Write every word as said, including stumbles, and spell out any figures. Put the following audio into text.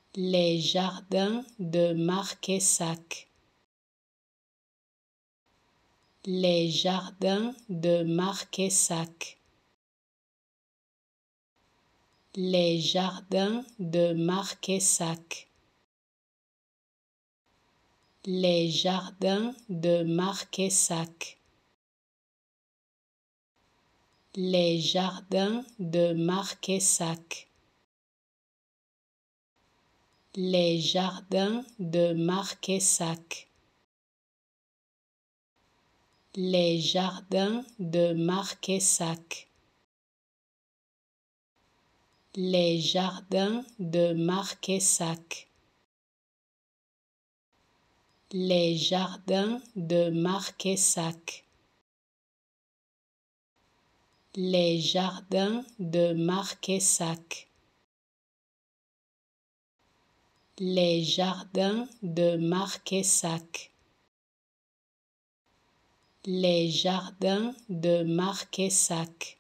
Les jardins de Marquessac. Les jardins de Marquessac. Les jardins de Marquessac. Les jardins de Marquessac. Les jardins de Marquessac. Les jardins de Marquessac. Les jardins de Marquessac. Les jardins de Marquessac. Les jardins de Marquessac. Les jardins de Marquessac. Les jardins de Marquessac. Les jardins de Marquessac.